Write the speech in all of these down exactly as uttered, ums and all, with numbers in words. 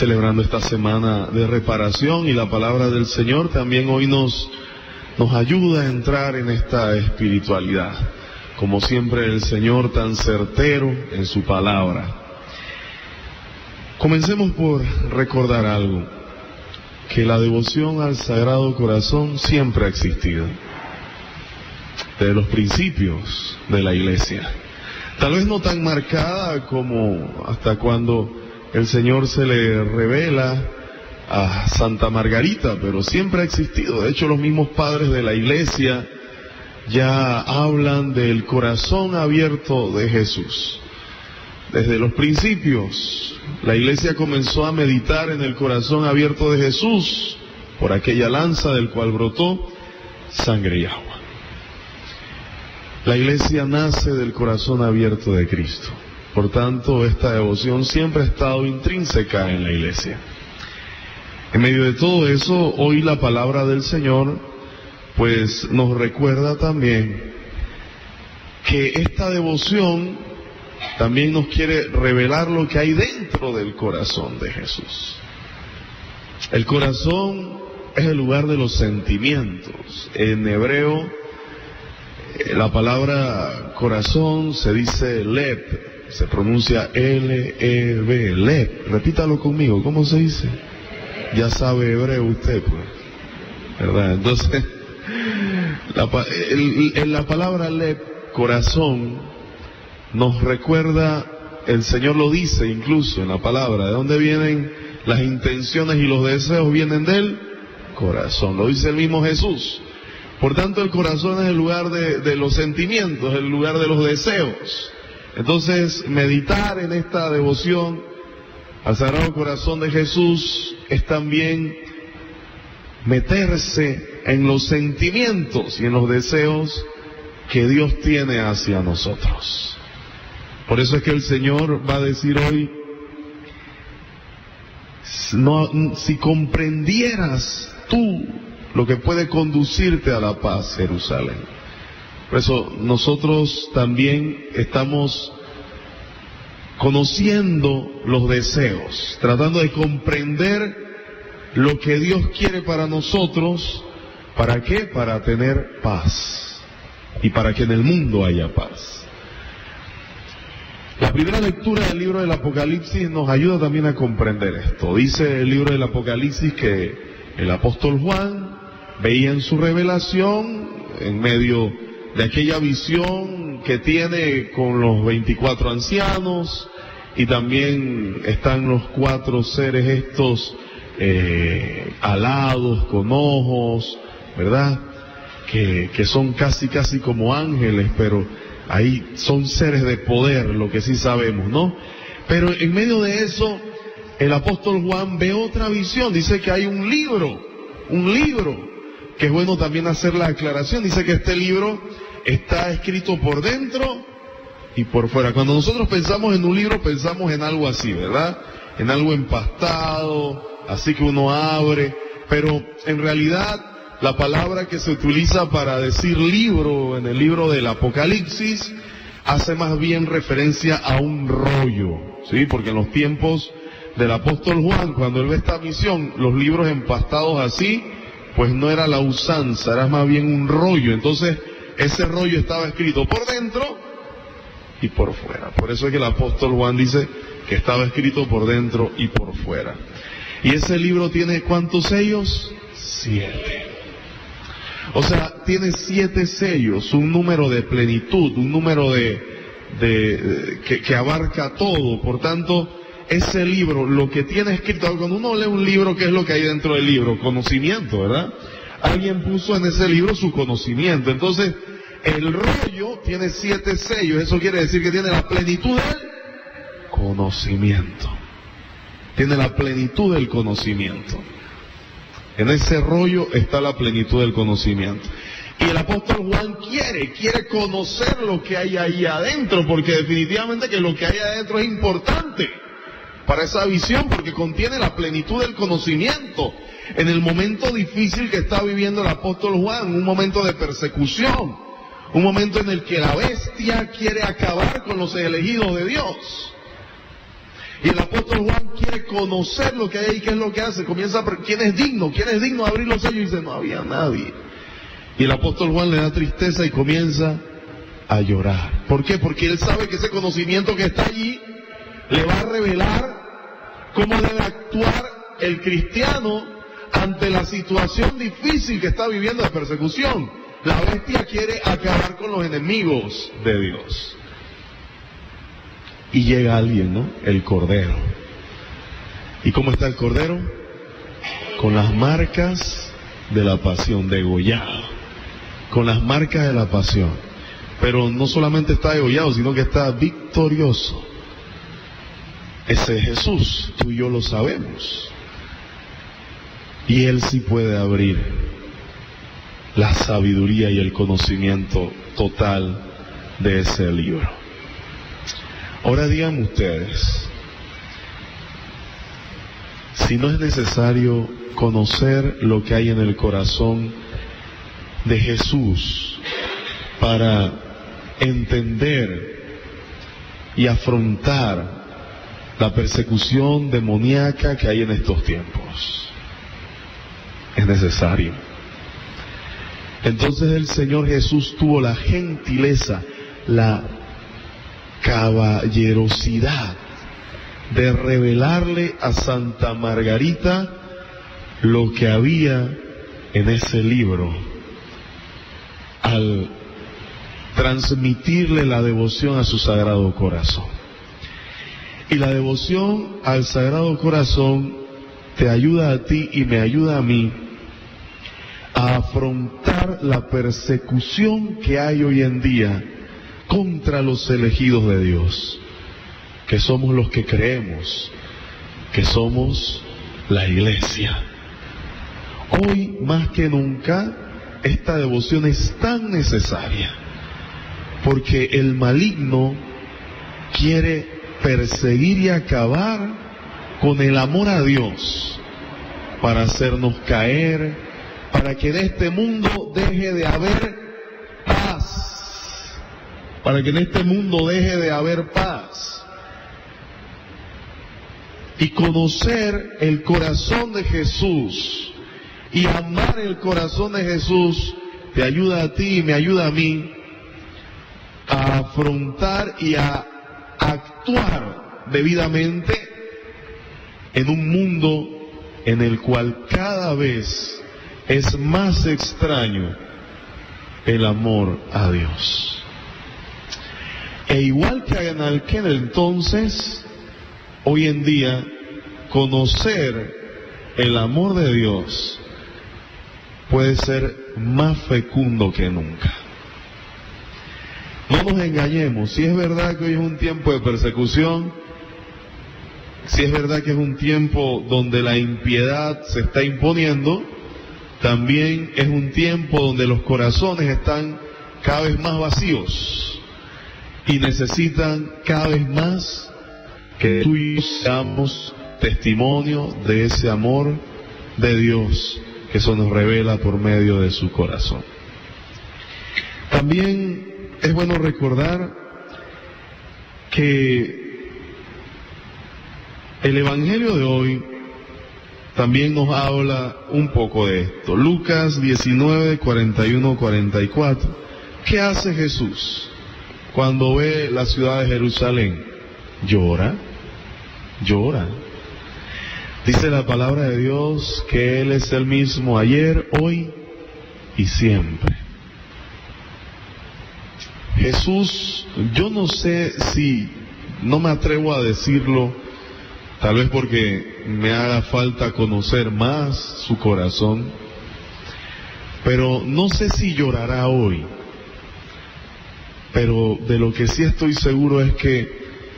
celebrando esta semana de reparación, y la palabra del Señor también hoy nos, nos ayuda a entrar en esta espiritualidad. Como siempre, el Señor tan certero en su palabra. Comencemos por recordar algo, que la devoción al Sagrado Corazón siempre ha existido, desde los principios de la Iglesia. Tal vez no tan marcada como hasta cuando el Señor se le revela a Santa Margarita, pero siempre ha existido. De hecho, los mismos padres de la Iglesia ya hablan del corazón abierto de Jesús. Desde los principios, la Iglesia comenzó a meditar en el corazón abierto de Jesús por aquella lanza del cual brotó sangre y agua. La Iglesia nace del corazón abierto de Cristo. Por tanto, esta devoción siempre ha estado intrínseca en la Iglesia. En medio de todo eso, hoy la palabra del Señor, pues, nos recuerda también que esta devoción también nos quiere revelar lo que hay dentro del corazón de Jesús. El corazón es el lugar de los sentimientos. En hebreo, la palabra corazón se dice leb. Se pronuncia L E B, leb. Repítalo conmigo, ¿cómo se dice? Ya sabe hebreo usted, pues, ¿verdad? Entonces, la, el, el, la palabra leb, corazón, nos recuerda, el Señor lo dice incluso en la palabra, ¿de dónde vienen las intenciones y los deseos? Vienen del corazón, lo dice el mismo Jesús. Por tanto, el corazón es el lugar de, de los sentimientos, el lugar de los deseos. Entonces, meditar en esta devoción al Sagrado Corazón de Jesús es también meterse en los sentimientos y en los deseos que Dios tiene hacia nosotros. Por eso es que el Señor va a decir hoy, no, si comprendieras tú lo que puede conducirte a la paz, Jerusalén. Por eso nosotros también estamos conociendo los deseos, tratando de comprender lo que Dios quiere para nosotros. ¿Para qué? Para tener paz y para que en el mundo haya paz. La primera lectura del libro del Apocalipsis nos ayuda también a comprender esto. Dice el libro del Apocalipsis que el apóstol Juan veía en su revelación, en medio de aquella visión que tiene con los veinticuatro ancianos, y también están los cuatro seres estos eh, alados, con ojos, ¿verdad? Que, que son casi, casi como ángeles, pero ahí son seres de poder, lo que sí sabemos, ¿no? Pero en medio de eso, el apóstol Juan ve otra visión. Dice que hay un libro, un libro, que es bueno también hacer la aclaración. Dice que este libro está escrito por dentro y por fuera. Cuando nosotros pensamos en un libro, pensamos en algo así, ¿verdad? En algo empastado, así que uno abre, pero en realidad la palabra que se utiliza para decir libro en el libro del Apocalipsis hace más bien referencia a un rollo, ¿sí? Porque en los tiempos del apóstol Juan, cuando él ve esta visión, los libros empastados así, pues no era la usanza, era más bien un rollo. Entonces, ese rollo estaba escrito por dentro y por fuera. Por eso es que el apóstol Juan dice que estaba escrito por dentro y por fuera. Y ese libro tiene ¿cuántos sellos? Siete. O sea, tiene siete sellos, un número de plenitud, un número de, de, de que, que abarca todo. Por tanto, ese libro, lo que tiene escrito, cuando uno lee un libro, ¿qué es lo que hay dentro del libro? Conocimiento, ¿verdad? Alguien puso en ese libro su conocimiento. Entonces, el rollo tiene siete sellos. Eso quiere decir que tiene la plenitud del conocimiento. Tiene la plenitud del conocimiento. En ese rollo está la plenitud del conocimiento. Y el apóstol Juan quiere, quiere conocer lo que hay ahí adentro, porque definitivamente que lo que hay adentro es importante para esa visión, porque contiene la plenitud del conocimiento. En el momento difícil que está viviendo el apóstol Juan, un momento de persecución, un momento en el que la bestia quiere acabar con los elegidos de Dios. Y el apóstol Juan quiere conocer lo que hay ahí, qué es lo que hace. Comienza a... ¿Quién es digno? ¿Quién es digno de abrir los sellos? Y dice, no había nadie. Y el apóstol Juan le da tristeza y comienza a llorar. ¿Por qué? Porque él sabe que ese conocimiento que está allí le va a revelar cómo debe actuar el cristiano ante la situación difícil que está viviendo de persecución. La bestia quiere acabar con los enemigos de Dios. Y llega alguien, ¿no? El Cordero. ¿Y cómo está el Cordero? Con las marcas de la pasión, degollado. Con las marcas de la pasión. Pero no solamente está degollado, sino que está victorioso. Ese es Jesús, tú y yo lo sabemos. Y Él sí puede abrir la sabiduría y el conocimiento total de ese libro. Ahora díganme ustedes, si no es necesario conocer lo que hay en el corazón de Jesús para entender y afrontar la persecución demoníaca que hay en estos tiempos. Es necesario. Entonces el Señor Jesús tuvo la gentileza, la caballerosidad de revelarle a Santa Margarita lo que había en ese libro, al transmitirle la devoción a su Sagrado Corazón. Y la devoción al Sagrado Corazón te ayuda a ti y me ayuda a mí a afrontar la persecución que hay hoy en día contra los elegidos de Dios, que somos los que creemos, que somos la Iglesia. Hoy más que nunca esta devoción es tan necesaria, porque el maligno quiere perseguir y acabar con el amor a Dios para hacernos caer, para que en este mundo deje de haber paz, para que en este mundo deje de haber paz. Y conocer el corazón de Jesús y amar el corazón de Jesús te ayuda a ti y me ayuda a mí a afrontar y a actuar debidamente en un mundo en el cual cada vez es más extraño el amor a Dios. E igual que en aquel entonces, hoy en día, conocer el amor de Dios puede ser más fecundo que nunca. No nos engañemos, si es verdad que hoy es un tiempo de persecución, si es verdad que es un tiempo donde la impiedad se está imponiendo, también es un tiempo donde los corazones están cada vez más vacíos y necesitan cada vez más que tú y yo seamos testimonio de ese amor de Dios que se nos revela por medio de su corazón. También es bueno recordar que el Evangelio de hoy también nos habla un poco de esto. Lucas diecinueve, cuarenta y uno, cuarenta y cuatro. ¿Qué hace Jesús cuando ve la ciudad de Jerusalén? Llora, llora. Dice la palabra de Dios que Él es el mismo ayer, hoy y siempre. Jesús, yo no sé si, no me atrevo a decirlo, tal vez porque me haga falta conocer más su corazón, pero no sé si llorará hoy. Pero de lo que sí estoy seguro es que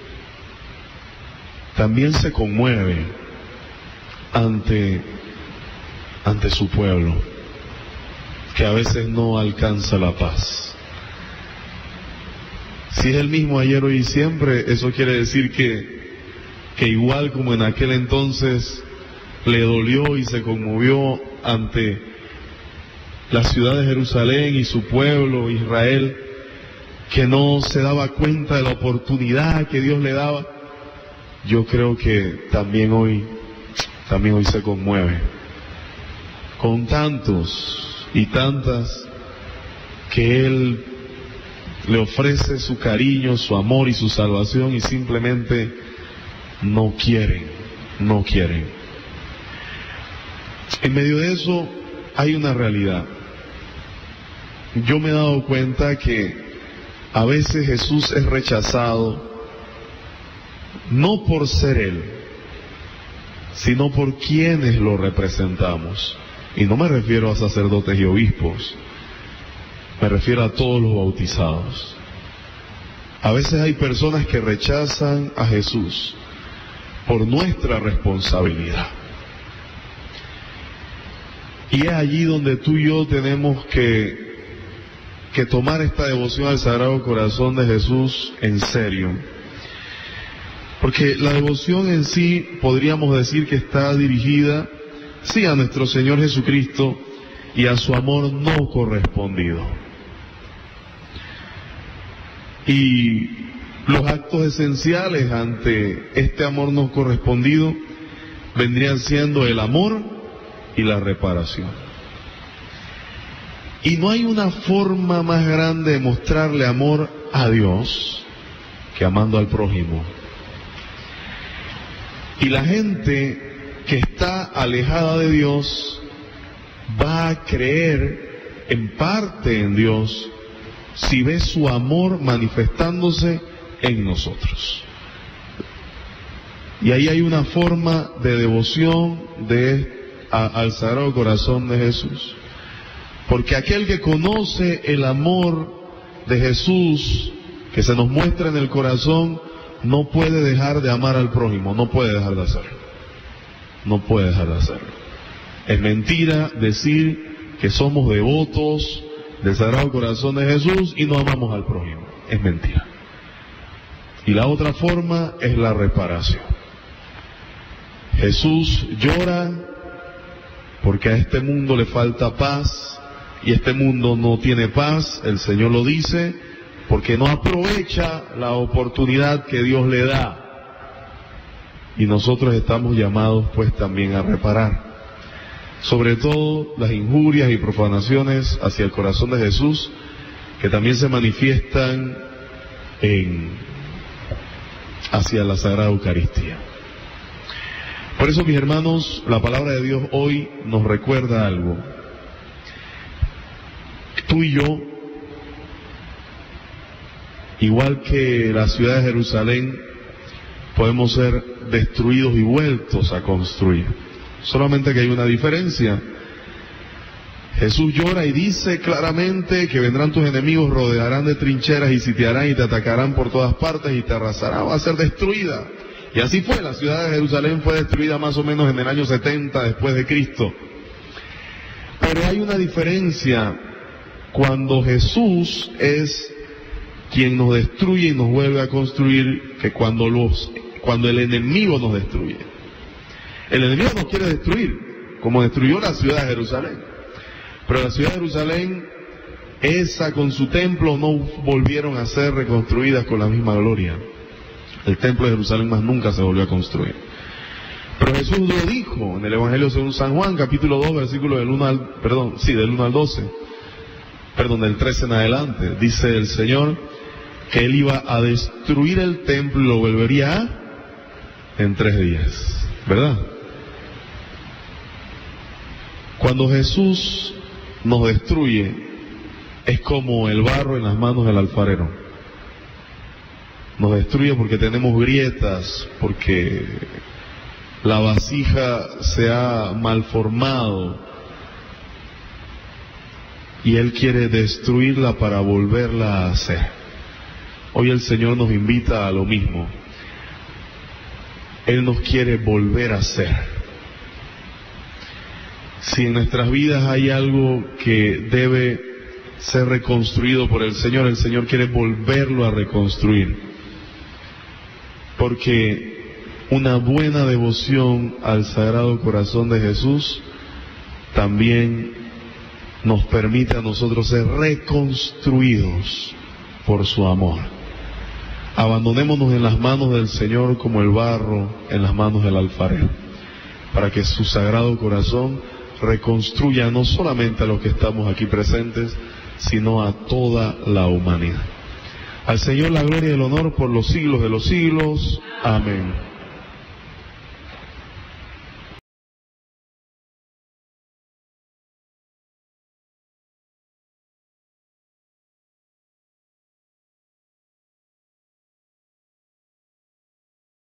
también se conmueve ante, ante su pueblo, que a veces no alcanza la paz. Si es el mismo ayer, hoy y siempre, eso quiere decir que, que igual como en aquel entonces le dolió y se conmovió ante la ciudad de Jerusalén y su pueblo, Israel, que no se daba cuenta de la oportunidad que Dios le daba, yo creo que también hoy, también hoy se conmueve con tantos y tantas que Él le ofrece su cariño, su amor y su salvación y simplemente no quieren, no quieren. En medio de eso hay una realidad. Yo me he dado cuenta que a veces Jesús es rechazado no por ser Él, sino por quienes lo representamos. Y no me refiero a sacerdotes y obispos, me refiero a todos los bautizados. A veces hay personas que rechazan a Jesús por nuestra responsabilidad. Y es allí donde tú y yo tenemos que, que tomar esta devoción al Sagrado Corazón de Jesús en serio. Porque la devoción en sí podríamos decir que está dirigida, sí, a nuestro Señor Jesucristo y a su amor no correspondido. Y los actos esenciales ante este amor no correspondido vendrían siendo el amor y la reparación. Y no hay una forma más grande de mostrarle amor a Dios que amando al prójimo. Y la gente que está alejada de Dios va a creer en parte en Dios si ve su amor manifestándose en nosotros. Y ahí hay una forma de devoción de, a, al Sagrado Corazón de Jesús. Porque aquel que conoce el amor de Jesús que se nos muestra en el corazón, no puede dejar de amar al prójimo, no puede dejar de hacerlo. No puede dejar de hacerlo. Es mentira decir que somos devotos del Sagrado Corazón de Jesús y no amamos al prójimo. Es mentira. Y la otra forma es la reparación. Jesús llora porque a este mundo le falta paz y este mundo no tiene paz, el Señor lo dice, porque no aprovecha la oportunidad que Dios le da. Y nosotros estamos llamados pues también a reparar. Sobre todo las injurias y profanaciones hacia el corazón de Jesús, que también se manifiestan en, hacia la Sagrada Eucaristía. Por eso, mis hermanos, la palabra de Dios hoy nos recuerda algo. Tú y yo, igual que la ciudad de Jerusalén, podemos ser destruidos y vueltos a construir. Solamente que hay una diferencia. Jesús llora y dice claramente que vendrán tus enemigos, rodearán de trincheras y sitiarán y te atacarán por todas partes y te arrasarán, va a ser destruida. Y así fue, la ciudad de Jerusalén fue destruida más o menos en el año setenta después de Cristo. Pero hay una diferencia cuando Jesús es quien nos destruye y nos vuelve a construir, que cuando los, cuando el enemigo nos destruye. El enemigo nos quiere destruir, como destruyó la ciudad de Jerusalén. Pero la ciudad de Jerusalén, esa con su templo, no volvieron a ser reconstruidas con la misma gloria. El templo de Jerusalén más nunca se volvió a construir. Pero Jesús lo dijo en el Evangelio según San Juan, capítulo dos, versículo del uno al, perdón, sí, del uno al doce, perdón, del trece en adelante. Dice el Señor que Él iba a destruir el templo y lo volvería a en tres días, ¿verdad? Cuando Jesús nos destruye, es como el barro en las manos del alfarero. Nos destruye porque tenemos grietas, porque la vasija se ha malformado y Él quiere destruirla para volverla a hacer. Hoy el Señor nos invita a lo mismo. Él nos quiere volver a hacer. Si en nuestras vidas hay algo que debe ser reconstruido por el Señor, el Señor quiere volverlo a reconstruir. Porque una buena devoción al Sagrado Corazón de Jesús también nos permite a nosotros ser reconstruidos por su amor. abandonémonos en las manos del Señor como el barro en las manos del alfarero, para que su sagrado corazón reconstruya no solamente a los que estamos aquí presentes, sino a toda la humanidad. Al Señor la gloria y el honor por los siglos de los siglos. Amén.